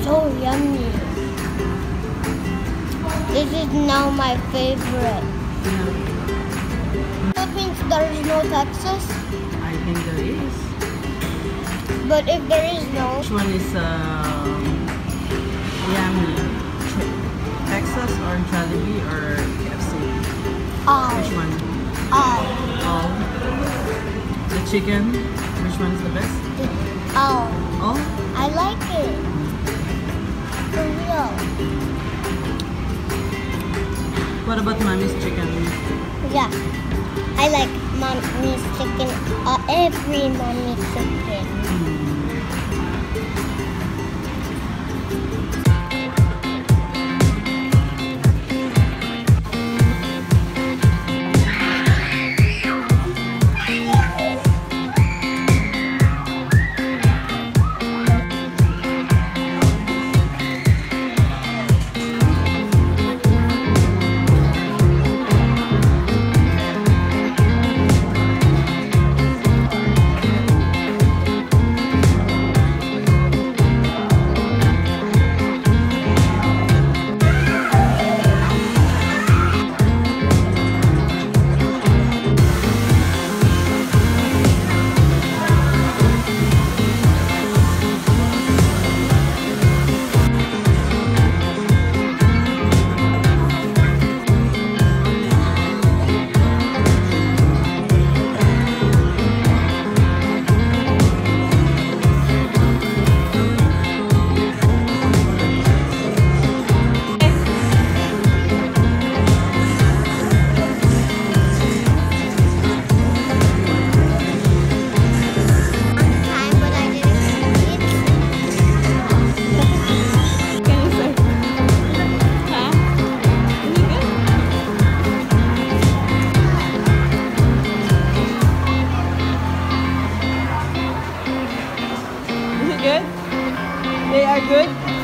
so yummy. This is now my favorite. That means there is no taxes? I think there is. But if there is no... Which one is yummy? Texas or Jollibee or KFC? All. Which one? All. All. The chicken, which one is the best? All. All? I like it. For real. What about mommy's chicken? Yeah. I like mommy's chicken. Every mommy's chicken. Good? They are good?